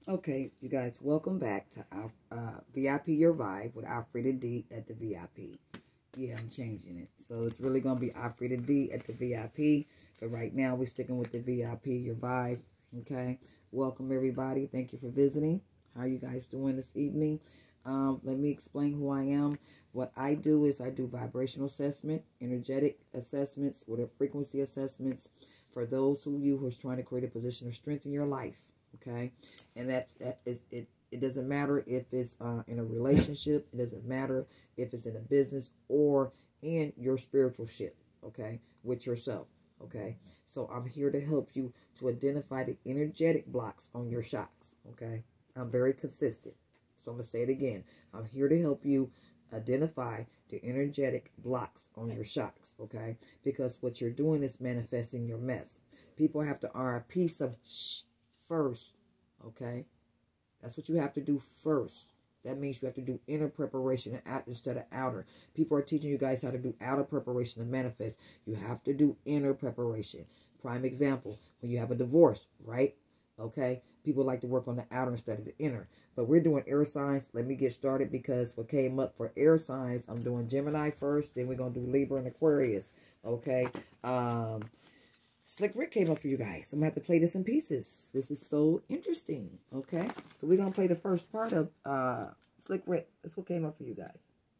Okay, you guys, welcome back to our VIP Your Vibe with Alfreda D at the VIP. Yeah, I'm changing it. So it's really going to be Alfreda D at the VIP. But right now, we're sticking with the VIP Your Vibe. Okay, welcome everybody. Thank you for visiting. How are you guys doing this evening? Let me explain who I am. What I do is I do vibrational assessment, energetic assessments, with frequency assessments for those of you who are trying to create a position of strength in your life. Okay, and that is it. It doesn't matter if it's in a relationship. It doesn't matter if it's in a business or in your spiritual ship. Okay, with yourself. Okay, so I'm here to help you to identify the energetic blocks on your shocks. Okay, I'm very consistent. So I'm gonna say it again. I'm here to help you identify the energetic blocks on your shocks. Okay, because what you're doing is manifesting your mess. People have to RIP some first. Okay, that's what you have to do first. That means you have to do inner preparation and out instead of outer. People are teaching you guys how to do outer preparation to manifest. You have to do inner preparation. Prime example, when you have a divorce, right? Okay, people like to work on the outer instead of the inner. But we're doing air signs. Let me get started because what came up for air signs, I'm doing Gemini first, then we're going to do Libra and Aquarius. Okay, Slick Rick came up for you guys. I'm going to have to play this in pieces. This is so interesting. Okay. So we're going to play the first part of Slick Rick. That's what came up for you guys.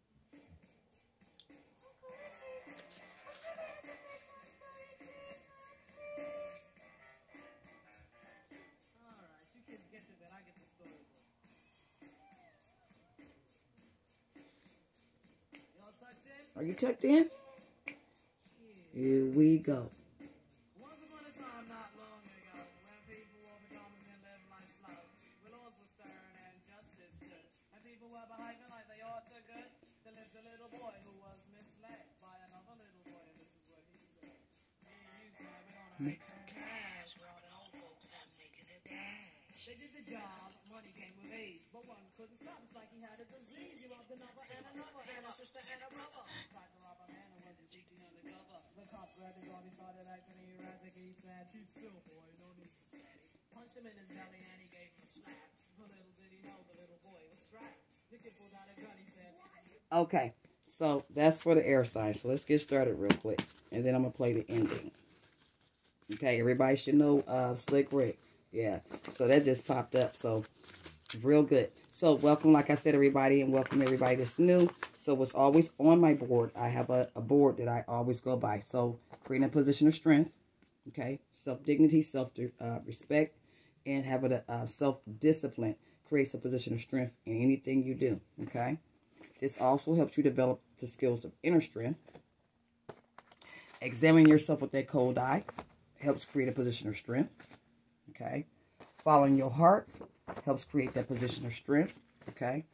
Alright, you kids get to bed. I get the storyboard. Y'all tucked in? Are you tucked in? Here we go. Once upon a time, not long ago, when people wore pajamas and lived life slow, when laws were stern and justice stood, and people were behaving like they ought to good, there lived a little boy who was misled by another little boy, and this is what he said. Me and you, boy, we gonna make some cash, while the old folks have making a dash. They did the job, money came with age, but one couldn't stop. It's like he had a disease. He robbed another and a sister and a brother. Tried to rob a man who wasn't cheating undercover. The cop grabbed his arm, he started acting erratic. He said, "Keep still, boy, no need to say." Punched him in his belly and he gave him a slap. But little did he know the little boy was strapped. The kid pulled out a gun, he said, Okay. So that's for the air sign. So let's get started real quick. And then I'm going to play the ending. Okay. Everybody should know Slick Rick. Yeah. So that just popped up. So real good. So welcome, like I said, everybody, and welcome everybody that's new. So what's always on my board, I have a board that I always go by. So creating a position of strength, okay, self-dignity, self-respect, and having a self-discipline creates a position of strength in anything you do, okay. This also helps you develop the skills of inner strength. Examine yourself with that cold eye helps create a position of strength, okay. Following your heart helps create that position of strength, okay.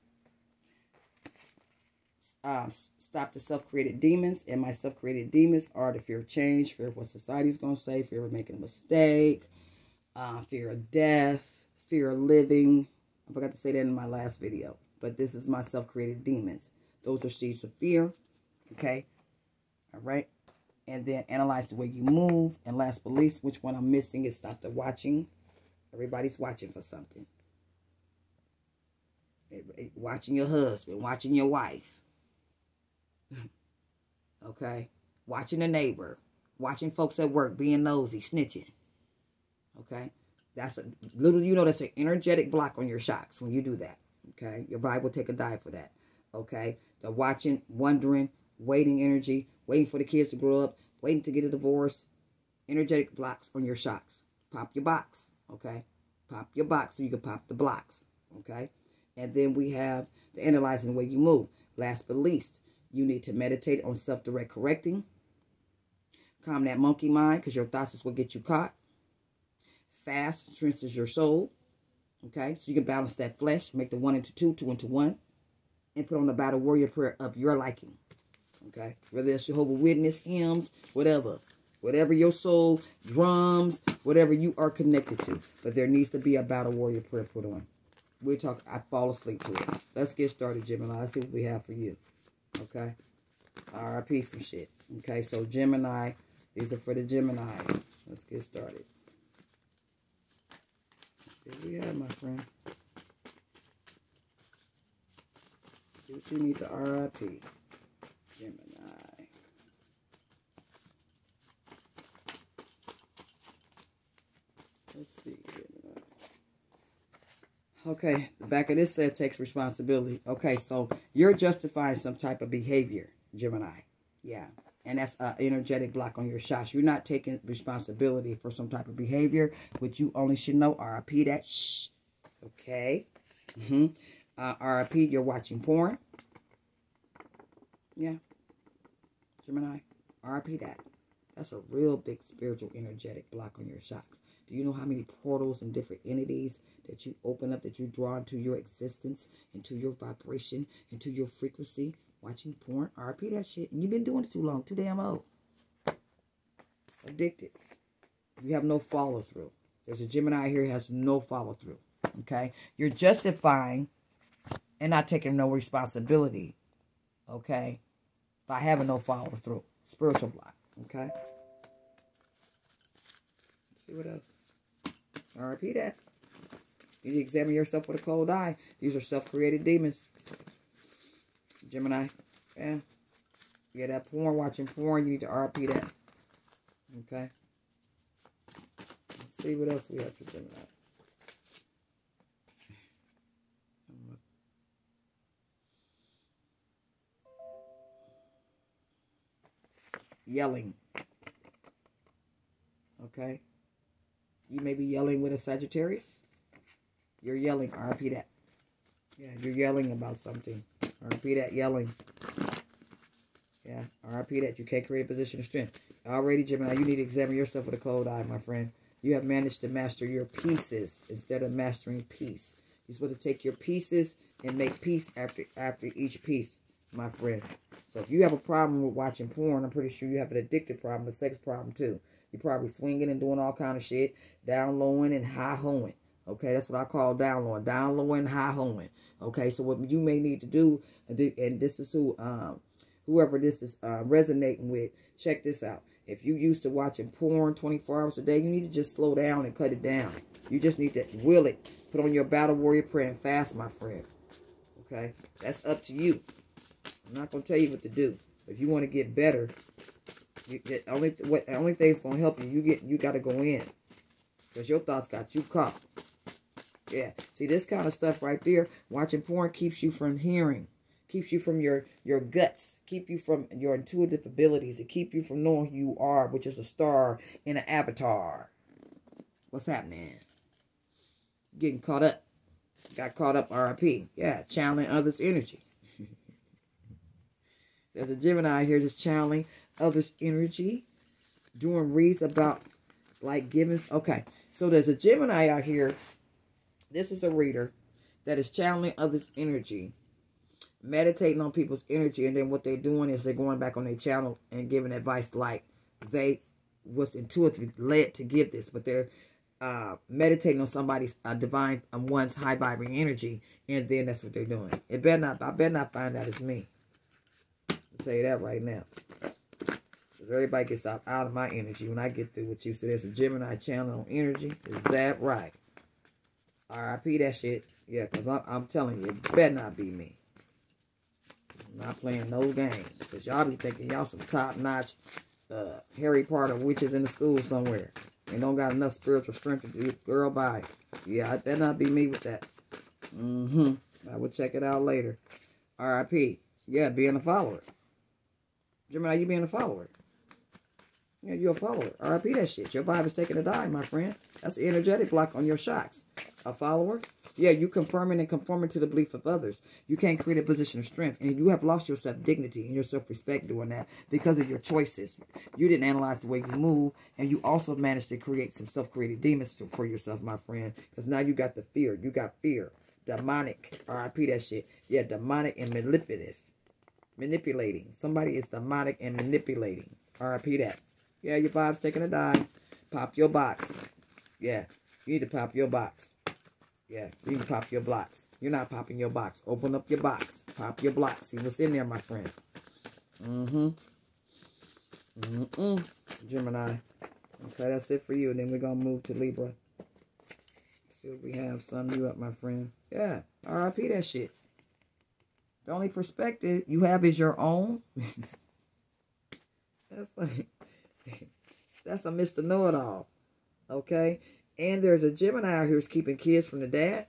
Stop the self-created demons, and my self-created demons are the fear of change, fear of what society's going to say, fear of making a mistake, fear of death, fear of living. I forgot to say that in my last video, but this is my self-created demons. Those are seeds of fear, okay, all right. And then analyze the way you move, and last but least, which one I'm missing is stop the watching. Everybody's watching for something. Watching your husband, watching your wife. Okay? Watching a neighbor. Watching folks at work, being nosy, snitching. Okay? That's a little, you know, that's an energetic block on your shocks when you do that. Okay? Your body will take a dive for that. Okay? The watching, wondering, waiting energy, waiting for the kids to grow up, waiting to get a divorce. Energetic blocks on your shocks. Pop your box. Okay? Pop your box so you can pop the blocks. Okay? And then we have the analyzing the way you move. Last but least, you need to meditate on self-direct correcting. Calm that monkey mind, because your thoughts is what get you caught. Fast strengthens your soul. Okay? So you can balance that flesh, make the 1 into 2, 2 into 1. And put on the battle warrior prayer of your liking. Okay? Whether it's Jehovah's Witness, hymns, whatever. Whatever your soul, drums, whatever you are connected to. But there needs to be a battle warrior prayer put on. We're talking, I fall asleep to it. Let's get started, Gemini. Let's see what we have for you. Okay? RIP some shit. Okay, so Gemini, these are for the Geminis. Let's get started. Let's See what we have, my friend. See what you need to RIP. Gemini. Let's see. Gemini. Okay, the back of this said takes responsibility. Okay, so you're justifying some type of behavior, Gemini. Yeah. And that's an energetic block on your shots. You're not taking responsibility for some type of behavior, which you only should know. RIP that. Shh. Okay. RIP, you're watching porn. Yeah. Gemini. RIP that. That's a real big spiritual energetic block on your shocks. Do you know how many portals and different entities that you open up, that you draw into your existence, into your vibration, into your frequency? Watching porn, RIP that shit. And you've been doing it too long, too damn old. Addicted. You have no follow through. There's a Gemini here who has no follow through. Okay? You're justifying and not taking no responsibility. Okay? By having no follow through. Spiritual block. Okay? Let's see what else. RIP that. You need to examine yourself with a cold eye. These are self-created demons. Gemini, yeah. Yeah, that porn, watching porn, you need to RP that. Okay. Let's see what else we have for Gemini. Yelling. Okay. You may be yelling with a Sagittarius. You're yelling, RP that. Yeah, you're yelling about something. RP that, yelling. Yeah, RP that. You can't create a position of strength. Already, Gemini, you need to examine yourself with a cold eye, my friend. You have managed to master your pieces instead of mastering peace. You're supposed to take your pieces and make peace after each piece, my friend. So if you have a problem with watching porn, I'm pretty sure you have an addictive problem, a sex problem too. You're probably swinging and doing all kind of shit, down lowing and high hoeing. Okay, that's what I call down low and high hoeing. Okay, so what you may need to do, and this is whoever this is resonating with, check this out. If you used to watching porn 24 hours a day, you need to just slow down and cut it down. You just need to will it. Put on your battle warrior prayer and fast, my friend. Okay, that's up to you. I'm not gonna tell you what to do. If you want to get better, the only thing that's gonna help you, you got to go in, because your thoughts got you caught. Yeah, see, this kind of stuff right there, watching porn keeps you from hearing, keeps you from your guts, keep you from your intuitive abilities, it keep you from knowing who you are, which is a star in an avatar. What's happening? Getting caught up. Got caught up, RIP. Yeah, channeling others' energy. There's a Gemini here just channeling others' energy, doing reads about, like, giving. Okay, so there's a Gemini out here. This is a reader that is channeling others' energy, meditating on people's energy, and then what they're doing is they're going back on their channel and giving advice like they was intuitively led to give this, but they're meditating on somebody's divine, one's high vibrating energy, and then that's what they're doing. I better not find out it's me. I'll tell you that right now. Because everybody gets out of my energy when I get through with you. So there's a Gemini channel on energy. Is that right? RIP that shit. Yeah, because I'm telling you, it better not be me. I'm not playing no games. Because y'all be thinking y'all some top-notch Harry Potter witches in the school somewhere. And don't got enough spiritual strength to do it. Girl, bye. Yeah, it better not be me with that. I will check it out later. RIP. Yeah, being a follower. Gemini, you being a follower. Yeah, you're a follower. RIP that shit. Your vibe is taking a dive, my friend. That's an energetic block on your shocks. A follower? Yeah, you confirming and conforming to the belief of others. You can't create a position of strength. And you have lost your self-dignity and your self-respect doing that because of your choices. You didn't analyze the way you move. And you also managed to create some self-created demons for yourself, my friend. Because now you got the fear. You got fear. Demonic. RIP that shit. Yeah, demonic and manipulative. Manipulating. Somebody is demonic and manipulating. RIP that. Yeah, your vibe's taking a dive. Pop your box. Yeah, you need to pop your box. Yeah, so you can pop your blocks. You're not popping your box. Open up your box. Pop your blocks. See what's in there, my friend. Gemini. Okay, that's it for you. And then we're going to move to Libra. See what we have. Sum you up, my friend. Yeah. RIP that shit. The only perspective you have is your own. That's like, that's a Mr. Know-It-All. Okay? And there's a Gemini out here who's keeping kids from the dad.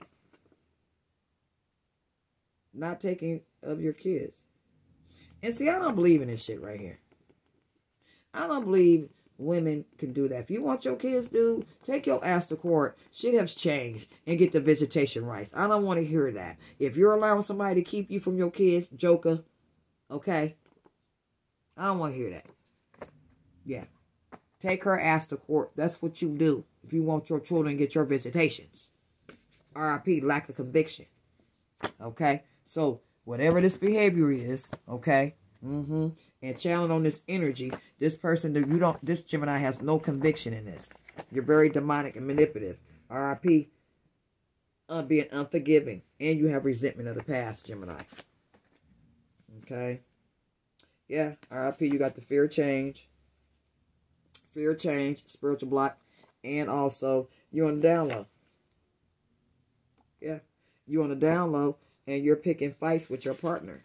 Not taking of your kids. And see, I don't believe in this shit right here. I don't believe women can do that. If you want your kids to take your ass to court, shit has changed, and get the visitation rights. I don't want to hear that. If you're allowing somebody to keep you from your kids, joker, okay? I don't want to hear that. Yeah. Take her ass to court. That's what you do if you want your children to get your visitations. RIP, lack of conviction. Okay? So, whatever this behavior is, okay? And channeling on this energy, this person, this Gemini has no conviction in this. You're very demonic and manipulative. RIP, being unforgiving. And you have resentment of the past, Gemini. Okay? Yeah, RIP, you got the fear of change. Fear of change, spiritual block. And also, you're on the down low. Yeah, you're on the down low. And you're picking fights with your partner.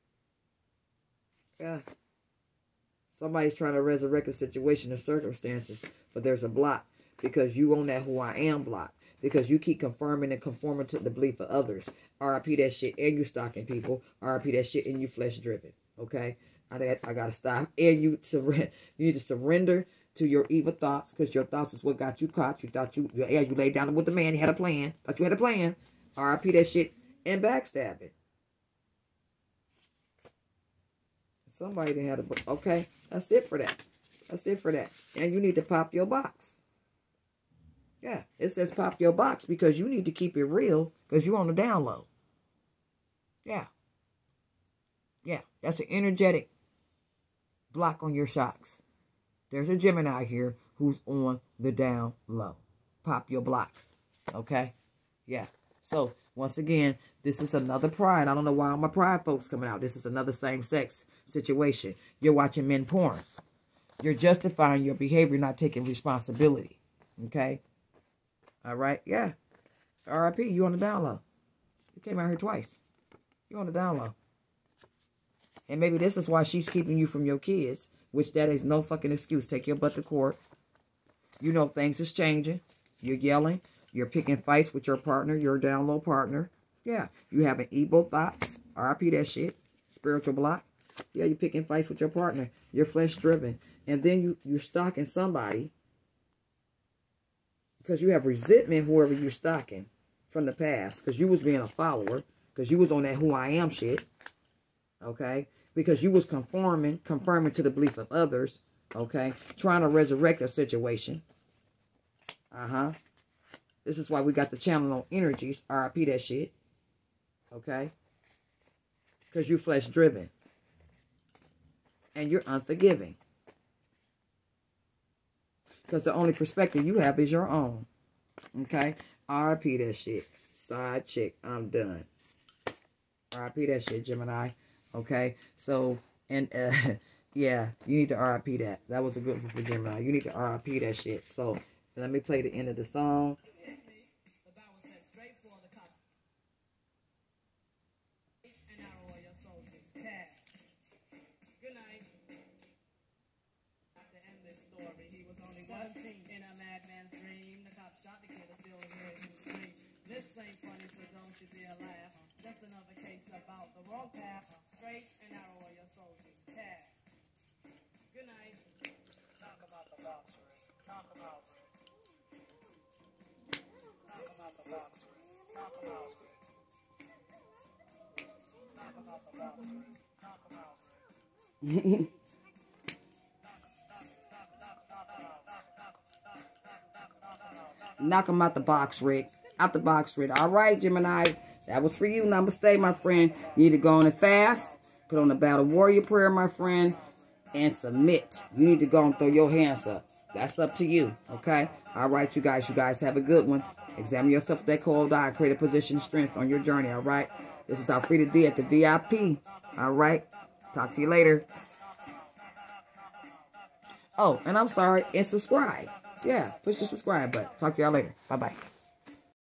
Yeah. Somebody's trying to resurrect a situation or circumstances, but there's a block because you own that who I am block. Because you keep confirming and conforming to the belief of others. RIP that shit, and you stalking people. RIP that shit, and you flesh driven. Okay? I gotta stop. And you need to surrender to your evil thoughts, because your thoughts is what got you caught. You thought you laid down with the man, you had a plan. Thought you had a plan. RIP that shit. And backstabbing. Somebody didn't have a... Okay, that's it for that. That's it for that. And you need to pop your box. Yeah, it says pop your box because you need to keep it real because you're on the down low. Yeah. Yeah, that's an energetic block on your shocks. There's a Gemini here who's on the down low. Pop your blocks. Okay? Yeah. So, once again, this is another pride. I don't know why all my pride folks coming out. This is another same-sex situation. You're watching men porn. You're justifying your behavior, not taking responsibility. Okay? All right? Yeah. RIP, you on the down low. You came out here twice. You on the down low. And maybe this is why she's keeping you from your kids, which that is no fucking excuse. Take your butt to court. You know things is changing. You're yelling. You're picking fights with your partner, your down low partner. Yeah. You having evil thoughts. RIP that shit. Spiritual block. Yeah, you're picking fights with your partner. You're flesh driven. And then you're stalking somebody. Because you have resentment whoever you're stalking from the past. Because you was being a follower. Because you was on that who I am shit. Okay? Because you was confirming to the belief of others. Okay? Trying to resurrect a situation. This is why we got the channel on energies. RIP that shit. Okay? Because you're flesh driven. And you're unforgiving. Because the only perspective you have is your own. Okay? RIP that shit. Side chick. I'm done. RIP that shit, Gemini. Okay? So, and, yeah, you need to RIP that. That was a good one for Gemini. You need to RIP that shit. So, let me play the end of the song. In a madman's dream, the cop shot the kid, still hears him scream. This ain't funny, so don't you dare laugh. Just another case about the wrong path. Straight and narrow are your soldiers cast. Good night. Talk about the box, Rick. Talk about Rick. Talk about the box, Rick. Talk about Rick. Talk about the box, Rick. Talk about Rick. Knock them out the box, Rick. Out the box, Rick. All right, Gemini. That was for you. Namaste, my friend. You need to go on and fast. Put on the Battle Warrior prayer, my friend. And submit. You need to go and throw your hands up. That's up to you. Okay? All right, you guys. You guys have a good one. Examine yourself with that cold eye. Create a position of strength on your journey. All right? This is Alfreda D at the VIP. All right? Talk to you later. Oh, and I'm sorry. And subscribe. Yeah, push the subscribe button. Talk to y'all later. Bye-bye.